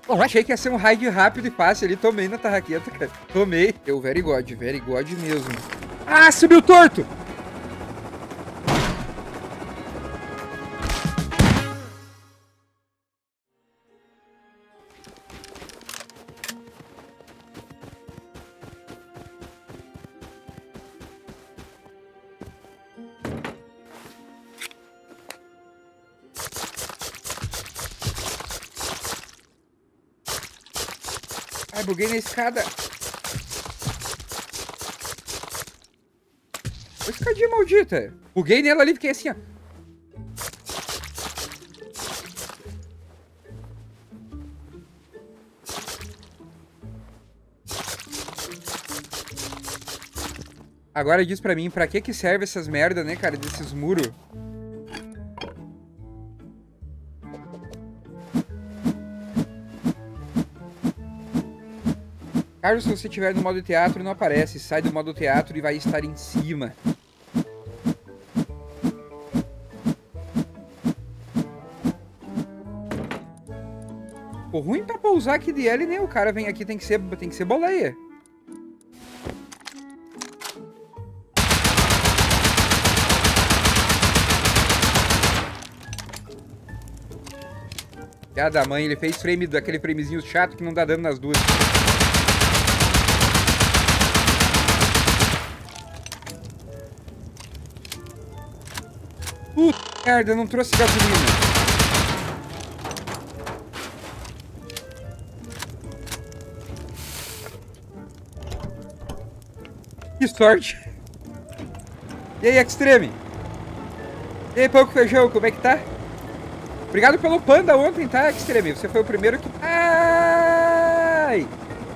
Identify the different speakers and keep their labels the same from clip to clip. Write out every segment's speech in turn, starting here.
Speaker 1: Achei que ia ser um raid rápido e fácil ali. Tomei na tarraqueta, cara. Tomei. Eu, very god mesmo. Ah, subiu torto! Ai, buguei na escada. Ô, escadinha maldita. Buguei nela ali, fiquei assim, ó. Agora diz pra mim, pra que serve essas merda, né, cara, desses muros? Carlos, se você estiver no modo teatro, não aparece. Sai do modo teatro e vai estar em cima. O ruim pra pousar aqui de L, né? O cara vem aqui, tem que ser boleia. Da mãe, ele fez frame daquele framezinho chato que não dá dano nas duas. Puta merda, não trouxe gasolina. Que sorte. E aí, Extreme? E aí, Pouco Feijão, como é que tá? Obrigado pelo panda ontem, tá, Extreme? Você foi o primeiro que... Ai!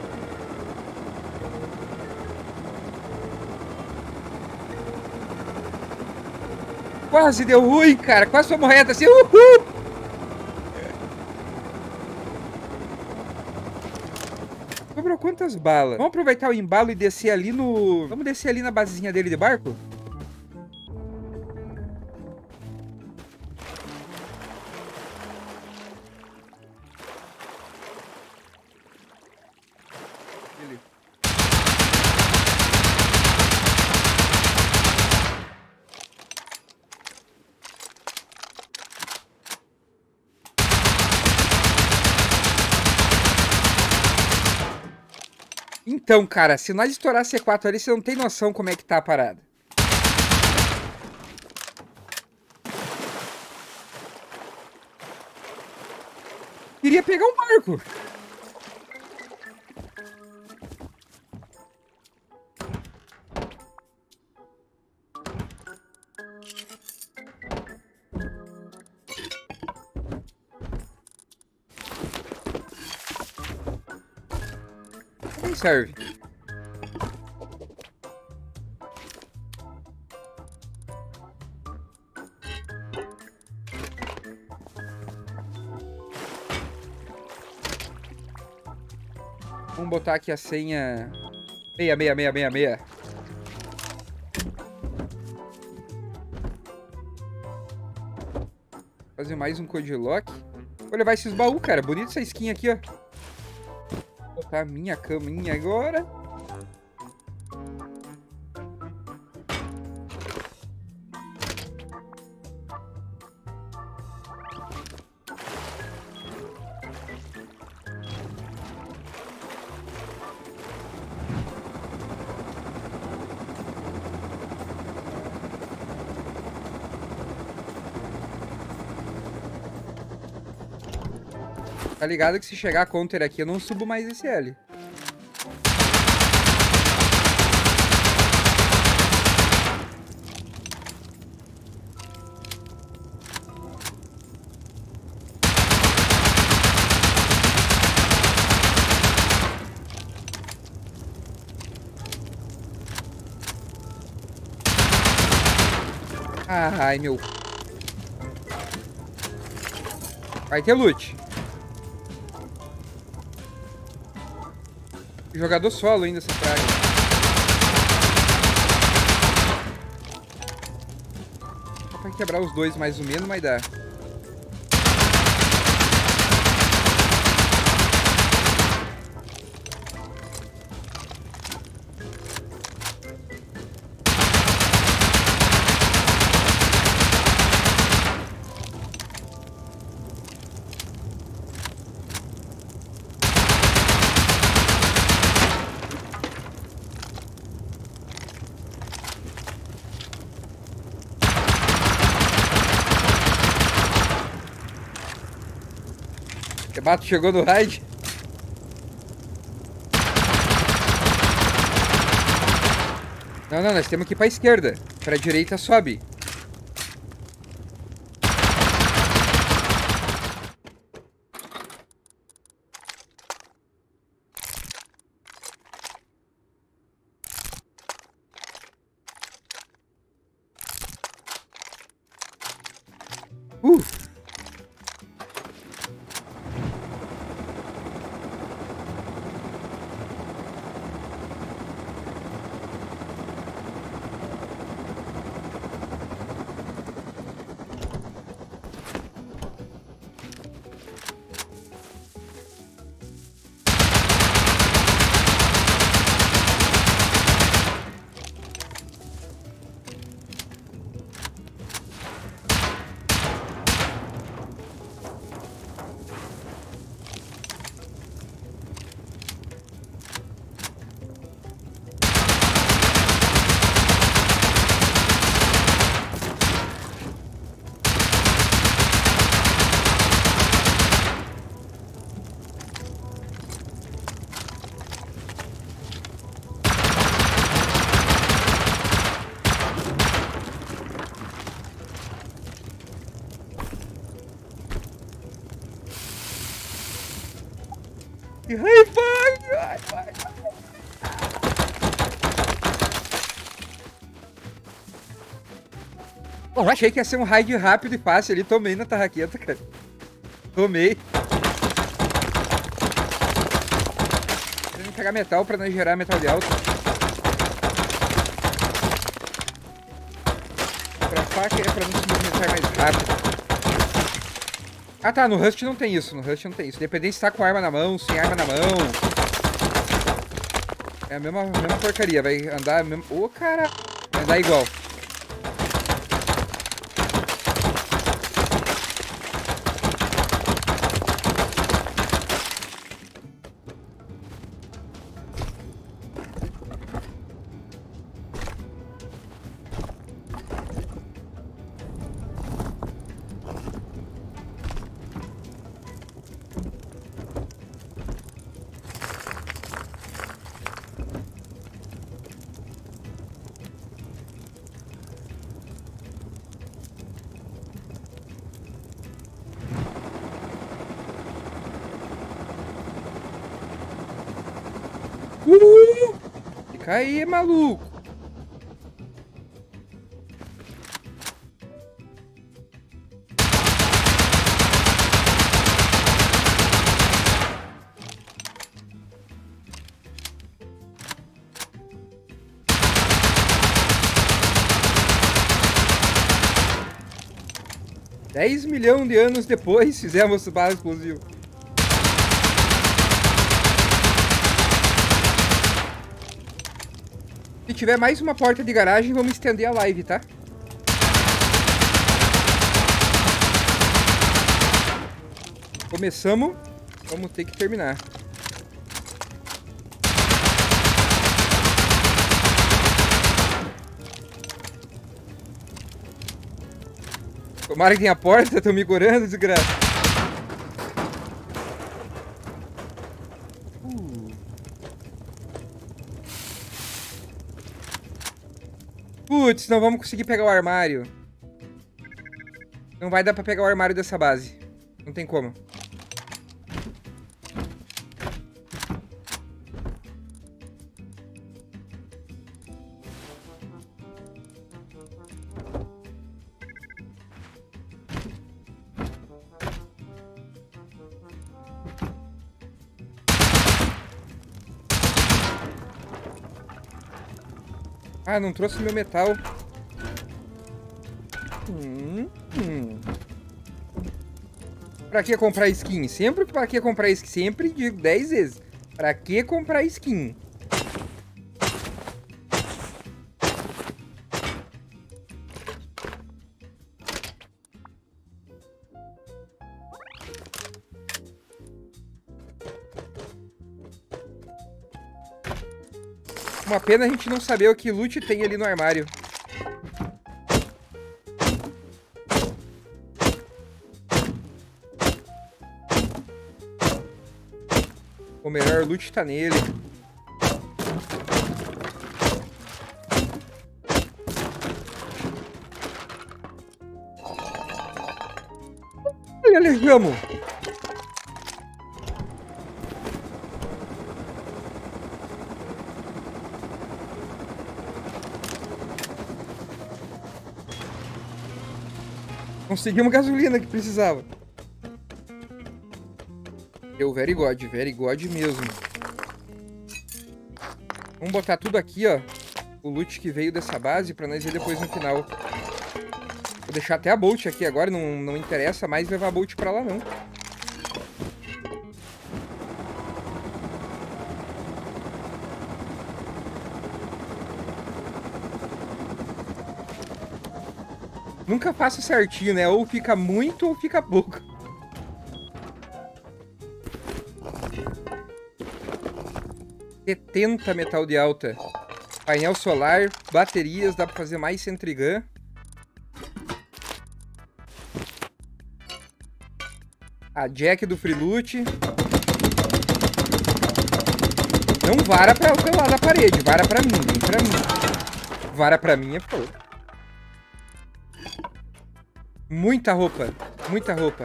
Speaker 1: Quase deu ruim, cara. Quase foi morrendo assim. Uhul! Sobrou quantas balas? Vamos aproveitar o embalo e descer ali no... Vamos descer ali na basezinha dele de barco? Então, cara, se nós estourar C4 ali, você não tem noção como é que tá a parada. Queria pegar um barco. Quem serve? Vamos botar aqui a senha 66666. Fazer mais um code lock. Vou levar esses baús, cara. Bonita essa skin aqui, ó. Vou botar a minha caminha agora. Tá ligado que se chegar a counter aqui, eu não subo mais esse L. Ai, meu... Vai ter loot. Jogador solo ainda essa praga. Só pra quebrar os dois mais ou menos, mas dá. Bato chegou no raid. Não, não, nós temos que ir pra esquerda. Pra direita sobe. Uh! Que raiva! Bom, achei que ia ser um raid rápido e fácil ali. Tomei na tarraqueta, cara. Tomei. Vamos pegar metal pra não gerar metal de alta. Pra faca é pra não se movimentar mais rápido. Ah tá, no Rust não tem isso. No Rust não tem isso. Independente se tá com arma na mão, sem arma na mão. É a mesma porcaria. Vai andar mesmo. Ô, cara. Vai andar igual. Fica aí, maluco. $10 milhões de anos depois, fizemos bala explosiva. Se tiver mais uma porta de garagem, vamos estender a live, tá? Começamos, vamos ter que terminar. Tomara que tenha porta, tô me gorando, desgraça. Putz, não vamos conseguir pegar o armário. Não vai dar pra pegar o armário dessa base. Não tem como. Ah, não trouxe meu metal. Pra que comprar skin? Sempre pra que comprar skin? Sempre digo 10 vezes. Pra que comprar skin? Uma pena a gente não saber o que loot tem ali no armário. O melhor loot tá nele. Olha, alejamos. Conseguimos gasolina que precisava. Deu very god mesmo. Vamos botar tudo aqui, ó. O loot que veio dessa base pra nós ver depois no final. Vou deixar até a Bolt aqui agora, não interessa mais levar a Bolt pra lá, não. Nunca faço certinho, né? Ou fica muito ou fica pouco. $70 metal de alta. Painel solar, baterias, dá pra fazer mais Sentrigun. A jack do Free Loot. Não vara pra o lado da parede, vara pra mim, vem pra mim. Vara pra mim é fogo. Muita roupa, muita roupa.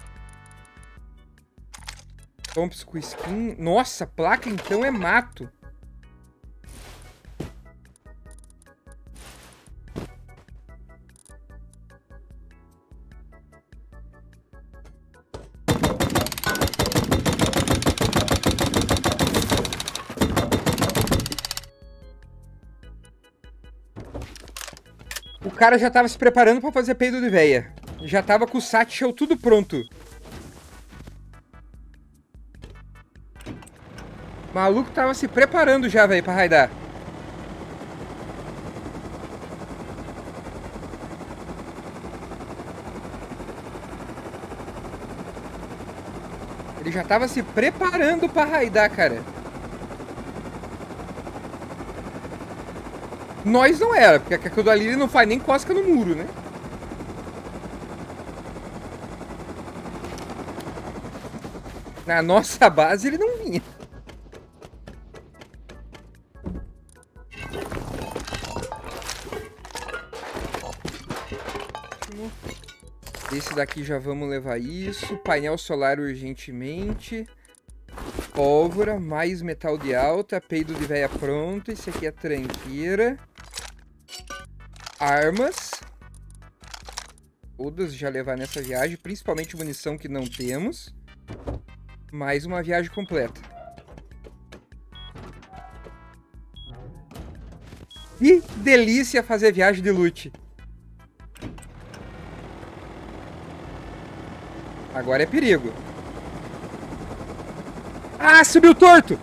Speaker 1: Tomps com skin. Nossa, placa então é mato. O cara já tava se preparando pra fazer peido de véia. Já tava com o satchel tudo pronto. O maluco tava se preparando já, velho, pra raidar. Ele já tava se preparando pra raidar, cara. Nós não era, porque aquilo ali não faz nem cosca no muro, né? Na nossa base ele não vinha. Esse daqui já vamos levar isso. Painel solar urgentemente. Pólvora, mais metal de alta. Peido de véia pronto. Esse aqui é tranqueira. Armas. Todas já levar nessa viagem. Principalmente munição que não temos. Mais uma viagem completa. Que delícia fazer viagem de loot. Agora é perigo. Ah, subiu torto!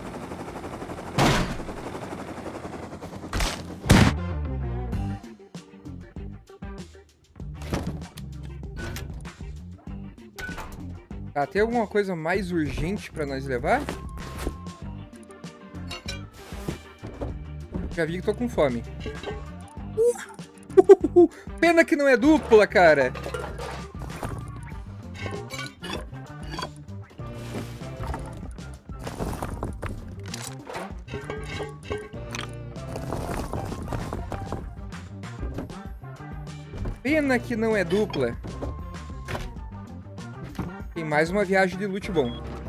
Speaker 1: Tá, tem alguma coisa mais urgente pra nós levar? Já vi que tô com fome. Pena que não é dupla, cara. Pena que não é dupla. Tem mais uma viagem de loot bom.